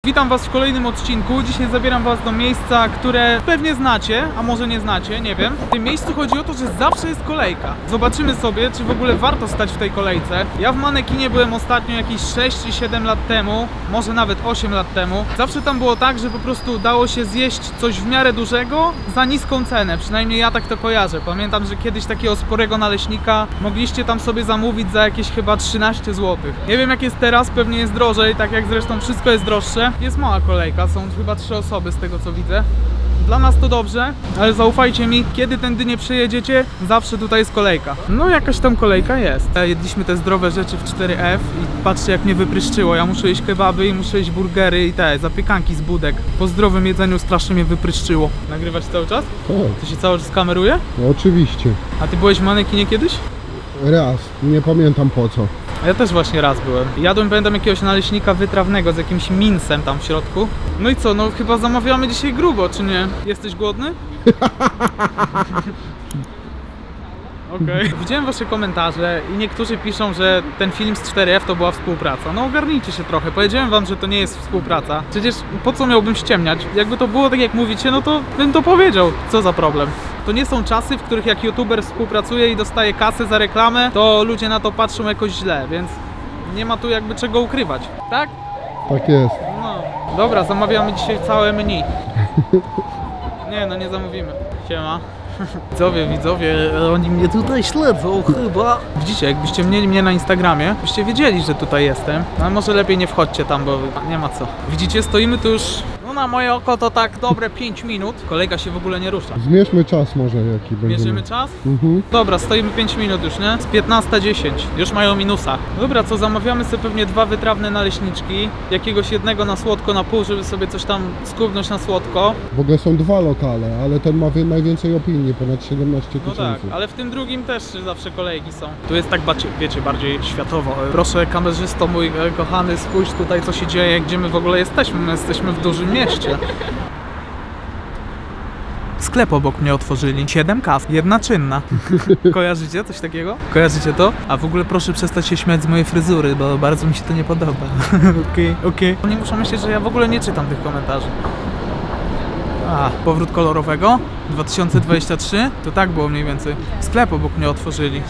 Witam was w kolejnym odcinku. Dzisiaj zabieram was do miejsca, które pewnie znacie, a może nie znacie, nie wiem. W tym miejscu chodzi o to, że zawsze jest kolejka. Zobaczymy sobie, czy w ogóle warto stać w tej kolejce. Ja w manekinie byłem ostatnio jakieś 6 czy 7 lat temu, może nawet 8 lat temu. Zawsze tam było tak, że po prostu dało się zjeść coś w miarę dużego za niską cenę. Przynajmniej ja tak to kojarzę. Pamiętam, że kiedyś takiego sporego naleśnika mogliście tam sobie zamówić za jakieś chyba 13 zł. Nie wiem jak jest teraz, pewnie jest drożej, tak jak zresztą wszystko jest droższe. Jest mała kolejka, są chyba 3 osoby z tego co widzę. Dla nas to dobrze, ale zaufajcie mi, kiedy tędy nie przejedziecie, zawsze tutaj jest kolejka. No jakaś tam kolejka jest. Jedliśmy te zdrowe rzeczy w 4F i patrzcie jak mnie wypryszczyło. Ja muszę jeść kebaby i muszę jeść burgery i te zapiekanki z budek. Po zdrowym jedzeniu strasznie mnie wypryszczyło. Nagrywać cały czas? Tak. To się cały czas kameruje? No, oczywiście. A ty byłeś w manekinie kiedyś? Raz, nie pamiętam po co. Ja też właśnie raz byłem. Jadłem, pamiętam, jakiegoś naleśnika wytrawnego z jakimś minsem tam w środku. No i co, no chyba zamawiamy dzisiaj grubo, czy nie? Jesteś głodny? Okej. Widziałem wasze komentarze i niektórzy piszą, że ten film z 4F to była współpraca. No ogarnijcie się trochę, powiedziałem wam, że to nie jest współpraca. Przecież po co miałbym ściemniać? Jakby to było tak jak mówicie, no to bym to powiedział. Co za problem? To nie są czasy, w których jak youtuber współpracuje i dostaje kasę za reklamę, to ludzie na to patrzą jakoś źle, więc nie ma tu jakby czego ukrywać, tak? Tak jest. No. Dobra, zamawiamy dzisiaj całe menu. Nie, no nie zamówimy. Siema. Widzowie, oni mnie tutaj śledzą chyba. Widzicie, jakbyście mieli mnie na Instagramie, byście wiedzieli, że tutaj jestem. Ale może lepiej nie wchodźcie tam, bo nie ma co. Widzicie, stoimy tu już, no na moje oko to tak dobre 5 minut. Kolejka się w ogóle nie rusza. Zmierzmy czas może jaki będzie. Mierzymy czas? Mhm. Dobra, stoimy 5 minut już, nie? Z 15:10. Już mają minusa. Dobra, co zamawiamy sobie pewnie 2 wytrawne naleśniczki. Jakiegoś jednego na słodko na pół, żeby sobie coś tam skubnąć na słodko. W ogóle są 2 lokale, ale ten ma najwięcej opinii, ponad 17 No tysięcy. tak, ale w tym drugim też zawsze kolejki są. Tu jest tak, wiecie, bardziej światowo. Proszę kamerzysto mój kochany, spójrz tutaj co się dzieje, gdzie my w ogóle jesteśmy. My jesteśmy w dużym mieście. Sklep obok mnie otworzyli. 7 kas, jedna czynna. Kojarzycie coś takiego? Kojarzycie to? A w ogóle proszę przestać się śmiać z mojej fryzury, bo bardzo mi się to nie podoba. Okej. Oni muszą myśleć, że ja w ogóle nie czytam tych komentarzy. A, powrót kolorowego? 2023? To tak było mniej więcej. Sklep obok mnie otworzyli.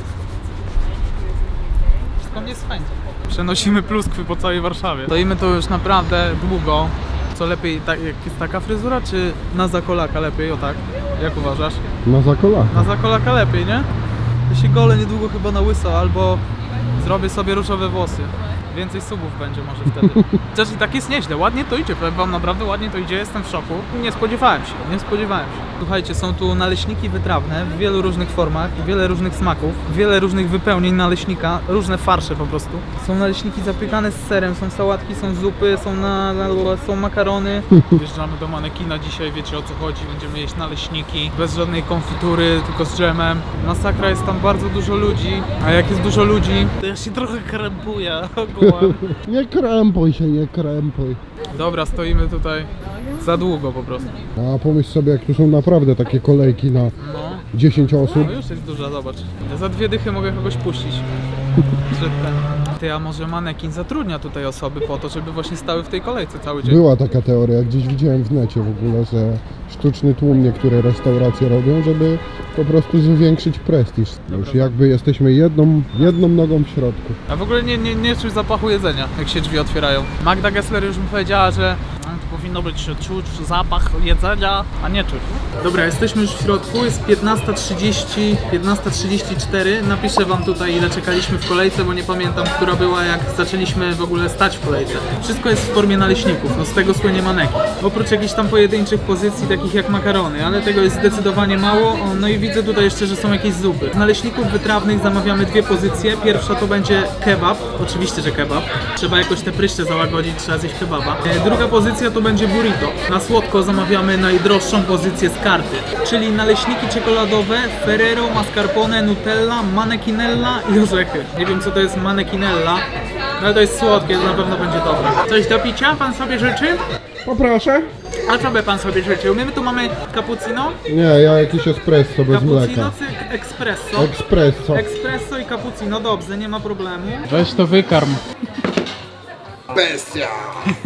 Wszystko mnie spędzi. Przenosimy pluskwy po całej Warszawie. Stoimy tu już naprawdę długo. Co lepiej, jak jest taka fryzura, czy na zakolaka lepiej? O tak? Jak uważasz? Na zakolach. Na zakolaka lepiej, nie? Ja się golę niedługo chyba na łyso, albo zrobię sobie różowe włosy. Więcej subów będzie może wtedy. Chociaż i tak jest nieźle, ładnie to idzie, powiem wam, naprawdę ładnie to idzie, jestem w szoku. Nie spodziewałem się. Słuchajcie, są tu naleśniki wytrawne w wielu różnych formach, wiele różnych smaków, wiele różnych wypełnień naleśnika, różne farsze po prostu. Są naleśniki zapiekane z serem, są sałatki, są zupy, są makarony. Wjeżdżamy do manekina dzisiaj, wiecie o co chodzi, będziemy jeść naleśniki, bez żadnej konfitury, tylko z dżemem. Masakra, jest tam bardzo dużo ludzi, a jak jest dużo ludzi, to ja się trochę krępuję. Nie krępuj się, nie krępuj. Dobra, stoimy tutaj za długo po prostu. A pomyśl sobie, jak tu są naprawdę takie kolejki na 10 osób. No już jest duża, zobacz. Ja za 2 dychy mogę kogoś puścić. Ty, a może manekin zatrudnia tutaj osoby po to, żeby właśnie stały w tej kolejce cały dzień? Była taka teoria, gdzieś widziałem w necie w ogóle, że sztuczny tłum niektóre restauracje robią, żeby po prostu zwiększyć prestiż. Już jakby jesteśmy jedną nogą w środku. A w ogóle nie czuć zapachu jedzenia, jak się drzwi otwierają. Magda Gessler już mi powiedziała, że to powinno być czuć zapach jedzenia, a nie czuć. Dobra, jesteśmy już w środku, jest 15:30, 15:34. Napiszę wam tutaj, ile czekaliśmy w kolejce, bo nie pamiętam, która była, jak zaczęliśmy w ogóle stać w kolejce. Wszystko jest w formie naleśników, no z tego słynie manekin. Oprócz jakichś tam pojedynczych pozycji, takich jak makarony, ale tego jest zdecydowanie mało. O, no i widzę tutaj jeszcze, że są jakieś zupy. Z naleśników wytrawnych zamawiamy 2 pozycje. Pierwsza to będzie kebab, oczywiście, że kebab. Trzeba jakoś te pryszcze załagodzić, trzeba zjeść kebaba. Druga pozycja to będzie burrito. Na słodko zamawiamy najdroższą pozycję z karty, czyli naleśniki czekoladowe, Ferrero, mascarpone, Nutella, manekinella i orzechy. Nie wiem co to jest manekinella, ale to jest słodkie, to na pewno będzie dobre. Coś do picia pan sobie życzy? Poproszę. A co by pan sobie życzył? My tu mamy cappuccino. Nie, ja jakiś espresso bez mleka. Cappuccino czy espresso? Espresso. Espresso i cappuccino, dobrze, nie ma problemu. Weź to wykarm. Bestia!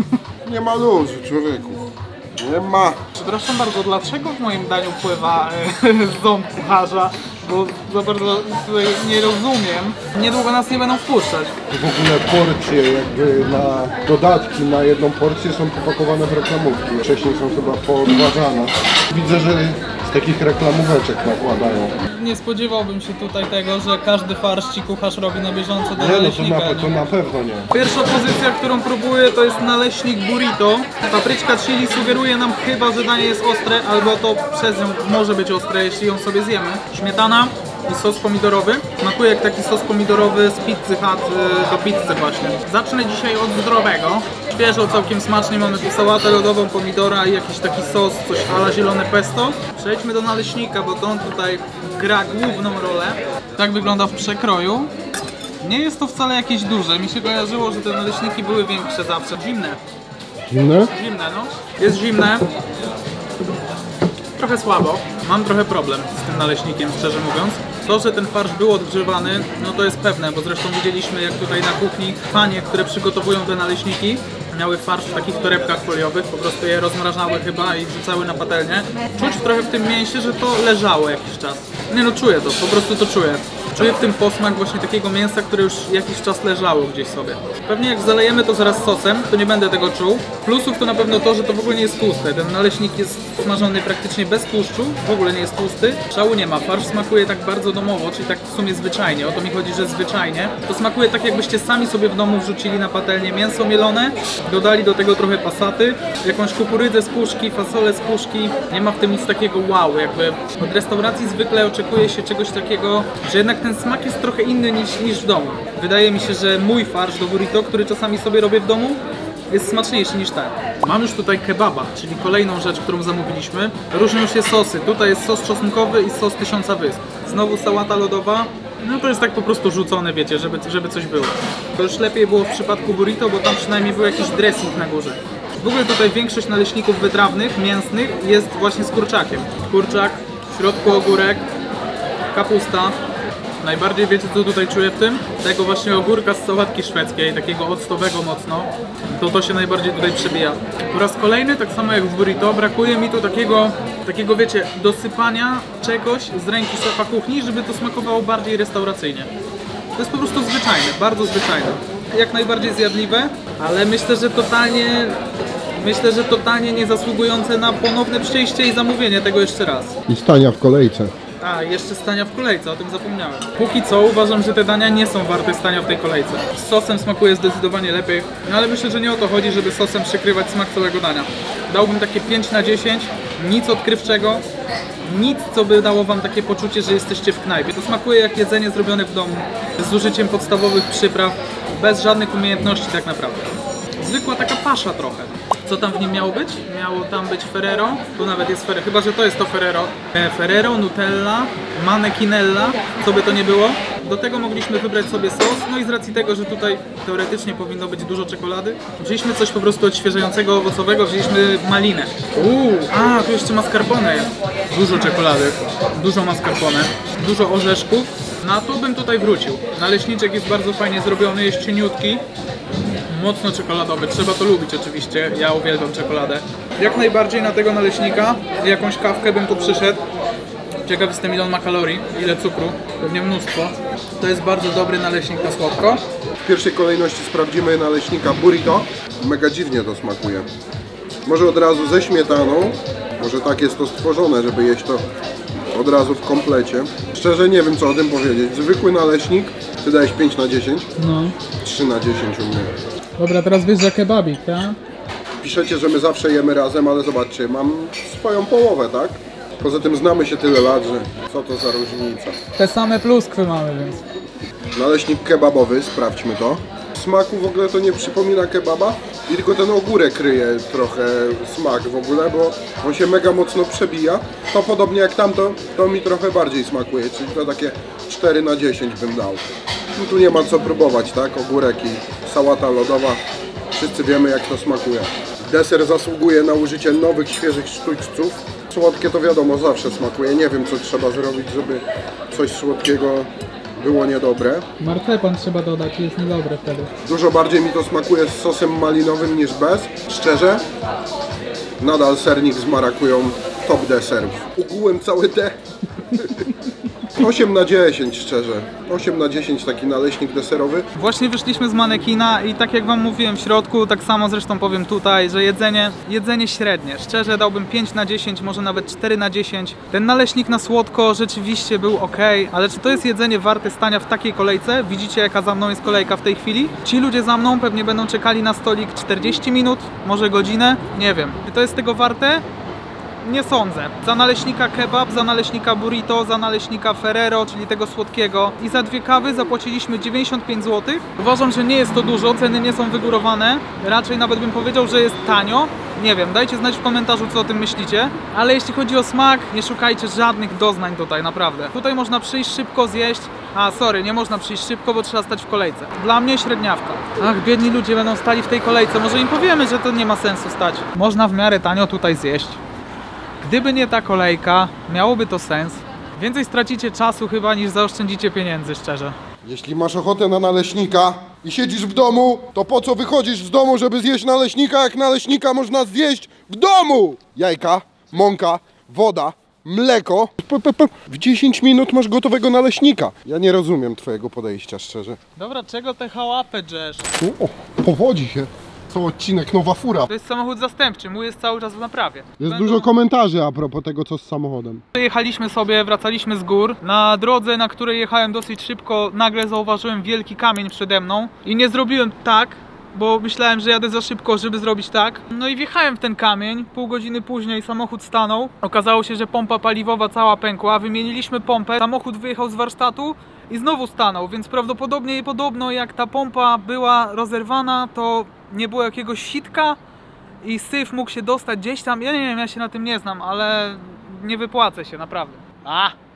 Nie ma luzu, człowieku. Nie ma. Przepraszam bardzo, dlaczego w moim daniu pływa ząb kucharza? Bo za bardzo tutaj nie rozumiem. Niedługo nas nie będą wpuszczać. W ogóle porcje, jakby na dodatki na jedną porcję są popakowane w reklamówki. Wcześniej są chyba poodważane. Widzę, że z takich reklamóweczek nakładają. Nie spodziewałbym się tutaj tego, że każdy farsz ci kucharz robi na bieżąco do Nie, no naleśnika. to na pewno nie. Pierwsza pozycja, którą próbuję, to jest naleśnik burrito. Papryczka chili sugeruje nam chyba, że danie jest ostre, albo to przez nią może być ostre, jeśli ją sobie zjemy. Śmietana i sos pomidorowy. Smakuje jak taki sos pomidorowy z Pizzy Hut do pizzy właśnie. Zacznę dzisiaj od zdrowego. Świeżo, całkiem smacznie. Mamy tu sałatę lodową, pomidora i jakiś taki sos, coś a la zielone pesto. Przejdźmy do naleśnika, bo to on tutaj gra główną rolę. Tak wygląda w przekroju. Nie jest to wcale jakieś duże. Mi się kojarzyło, że te naleśniki były większe zawsze. Zimne. Zimne? Zimne, no. Jest zimne. Trochę słabo. Mam trochę problem z tym naleśnikiem, szczerze mówiąc. To, że ten farsz był odgrzewany, no to jest pewne, bo zresztą widzieliśmy, jak tutaj na kuchni panie, które przygotowują te naleśniki, miały farsz w takich torebkach foliowych, po prostu je rozmrażały chyba i wrzucały na patelnię. Czuć trochę w tym mięsie, że to leżało jakiś czas. Nie no, czuję to, po prostu to czuję. Czuję w tym posmak właśnie takiego mięsa, które już jakiś czas leżało gdzieś sobie. Pewnie jak zalejemy to zaraz sosem, to nie będę tego czuł. Plusów to na pewno to, że to w ogóle nie jest tłuste. Ten naleśnik jest smażony praktycznie bez tłuszczu, w ogóle nie jest tłusty. Szału nie ma, farsz smakuje tak bardzo domowo, czyli tak w sumie zwyczajnie. O to mi chodzi, że zwyczajnie. To smakuje tak, jakbyście sami sobie w domu wrzucili na patelnię mięso mielone, dodali do tego trochę pasaty, jakąś kukurydzę z puszki, fasolę z puszki. Nie ma w tym nic takiego wow, jakby od restauracji zwykle oczekuje się czegoś takiego, że jednak ten smak jest trochę inny niż w domu. Wydaje mi się, że mój farsz do burrito, który czasami sobie robię w domu, jest smaczniejszy niż ten. Mam już tutaj kebaba, czyli kolejną rzecz, którą zamówiliśmy. Różnią się sosy. Tutaj jest sos czosnkowy i sos 1000 wysp. Znowu sałata lodowa. No to jest tak po prostu rzucone, wiecie, żeby coś było. To już lepiej było w przypadku burrito, bo tam przynajmniej był jakiś dressing na górze. W ogóle tutaj większość naleśników wytrawnych, mięsnych jest właśnie z kurczakiem. Kurczak, w środku ogórek, kapusta. Najbardziej wiecie, co tutaj czuję w tym? Tego właśnie ogórka z sałatki szwedzkiej, takiego octowego mocno. To się najbardziej tutaj przebija. Po raz kolejny, tak samo jak w burrito, brakuje mi tu takiego wiecie, dosypania czegoś z ręki szefa kuchni, żeby to smakowało bardziej restauracyjnie. To jest po prostu zwyczajne, bardzo zwyczajne. Jak najbardziej zjadliwe, ale myślę, że totalnie nie zasługujące na ponowne przyjście i zamówienie tego jeszcze raz. I stania w kolejce. A, jeszcze stania w kolejce, o tym zapomniałem. Póki co uważam, że te dania nie są warte stania w tej kolejce. Z sosem smakuje zdecydowanie lepiej, no ale myślę, że nie o to chodzi, żeby sosem przykrywać smak całego dania. Dałbym takie 5 na 10, nic odkrywczego, nic, co by dało wam takie poczucie, że jesteście w knajpie. To smakuje jak jedzenie zrobione w domu, z użyciem podstawowych przypraw, bez żadnych umiejętności tak naprawdę. Zwykła taka pasza trochę. Co tam w nim miało być? Miało tam być Ferrero, tu nawet jest Ferrero, chyba że to jest to Ferrero. Ferrero, Nutella, Mannequinella, co by to nie było. Do tego mogliśmy wybrać sobie sos, no i z racji tego, że tutaj teoretycznie powinno być dużo czekolady, wzięliśmy coś po prostu odświeżającego, owocowego, wzięliśmy malinę. A, tu jeszcze mascarpone jest. Dużo czekolady, dużo mascarpone, dużo orzeszków. Na to bym tutaj wrócił. Naleśniczek jest bardzo fajnie zrobiony, jest cieniutki. Mocno czekoladowy, trzeba to lubić oczywiście, ja uwielbiam czekoladę. Jak najbardziej na tego naleśnika, jakąś kawkę bym tu przyszedł. Ciekaw jestem, ile on ma kalorii, ile cukru, pewnie mnóstwo. To jest bardzo dobry naleśnik na słodko. W pierwszej kolejności sprawdzimy naleśnika burrito. Mega dziwnie to smakuje. Może od razu ze śmietaną, może tak jest to stworzone, żeby jeść to od razu w komplecie. Szczerze nie wiem, co o tym powiedzieć. Zwykły naleśnik, ty dałeś 5 na 10? No. 3 na 10 u mnie. Dobra, teraz wjeżdża kebabik, tak? Piszecie, że my zawsze jemy razem, ale zobaczcie, mam swoją połowę, tak? Poza tym znamy się tyle lat, że co to za różnica. Te same pluskwy mamy, więc... Naleśnik kebabowy, sprawdźmy to. W smaku w ogóle to nie przypomina kebaba i tylko ten ogórek kryje trochę smak w ogóle, bo on się mega mocno przebija. To podobnie jak tamto, to mi trochę bardziej smakuje, czyli to takie 4 na 10 bym dał. No tu nie ma co próbować, tak? Ogórek i sałata lodowa. Wszyscy wiemy, jak to smakuje. Deser zasługuje na użycie nowych, świeżych sztućców. Słodkie to wiadomo, zawsze smakuje. Nie wiem, co trzeba zrobić, żeby coś słodkiego było niedobre. Marcepan trzeba dodać, jest niedobre wtedy. Dużo bardziej mi to smakuje z sosem malinowym niż bez. Szczerze, nadal sernik z marakują top deserów. Ukułem cały te 8 na 10 szczerze. 8 na 10 taki naleśnik deserowy. Właśnie wyszliśmy z manekina i tak jak wam mówiłem w środku, tak samo zresztą powiem tutaj, że jedzenie średnie. Szczerze dałbym 5 na 10, może nawet 4 na 10. Ten naleśnik na słodko rzeczywiście był ok, ale czy to jest jedzenie warte stania w takiej kolejce? Widzicie jaka za mną jest kolejka w tej chwili? Ci ludzie za mną pewnie będą czekali na stolik 40 minut, może godzinę, nie wiem. Czy to jest tego warte? Nie sądzę. Za naleśnika kebab, za naleśnika burrito, za naleśnika Ferrero, czyli tego słodkiego i za 2 kawy zapłaciliśmy 95 zł. Uważam, że nie jest to dużo, ceny nie są wygórowane. Raczej nawet bym powiedział, że jest tanio. Nie wiem, dajcie znać w komentarzu, co o tym myślicie. Ale jeśli chodzi o smak, nie szukajcie żadnych doznań tutaj, naprawdę. Tutaj można przyjść szybko, zjeść. Nie można przyjść szybko, bo trzeba stać w kolejce. Dla mnie średniawka. Ach, biedni ludzie będą stali w tej kolejce. Może im powiemy, że to nie ma sensu stać. Można w miarę tanio tutaj zjeść. Gdyby nie ta kolejka, miałoby to sens. Więcej stracicie czasu chyba niż zaoszczędzicie pieniędzy, szczerze. Jeśli masz ochotę na naleśnika i siedzisz w domu, to po co wychodzisz z domu, żeby zjeść naleśnika, jak naleśnika można zjeść w domu? Jajka, mąka, woda, mleko. W 10 minut masz gotowego naleśnika. Ja nie rozumiem twojego podejścia, szczerze. Dobra, czego te chałapy drzesz? Powodzi się. Co odcinek, nowa fura. To jest samochód zastępczy, mój jest cały czas w naprawie. Jest dużo komentarzy a propos tego, co z samochodem. Jechaliśmy sobie, wracaliśmy z gór. Na drodze, na której jechałem dosyć szybko, nagle zauważyłem wielki kamień przede mną. I nie zrobiłem tak, bo myślałem, że jadę za szybko, żeby zrobić tak. No i wjechałem w ten kamień, pół godziny później samochód stanął. Okazało się, że pompa paliwowa cała pękła, wymieniliśmy pompę, samochód wyjechał z warsztatu i znowu stanął, więc prawdopodobnie i podobno jak ta pompa była rozerwana, to nie było jakiegoś sitka i syf mógł się dostać gdzieś tam. Ja nie wiem, ja się na tym nie znam, ale nie wypłacę się, naprawdę.